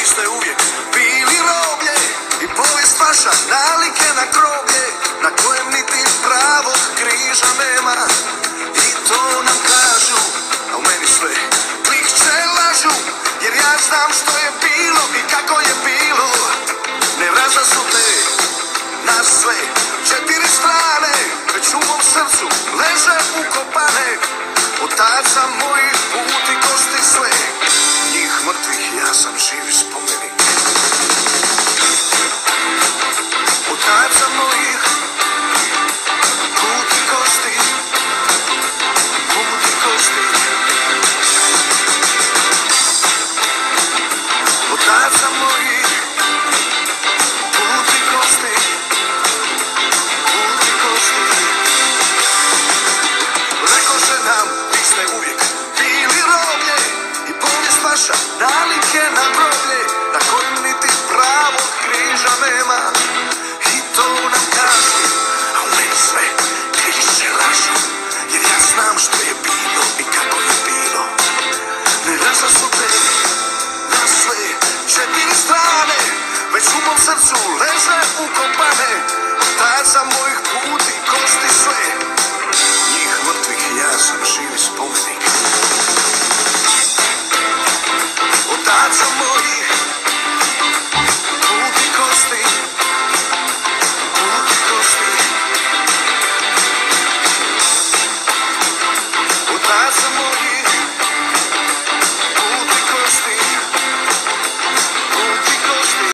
ste uvijek bili roblje i povijest vaša nalike na groblje na kojem niti pravog križa nema. I to nam kažu, a u meni sve priče lažu, jer ja znam što je bilo i kako je bilo. Ne razasute nas sve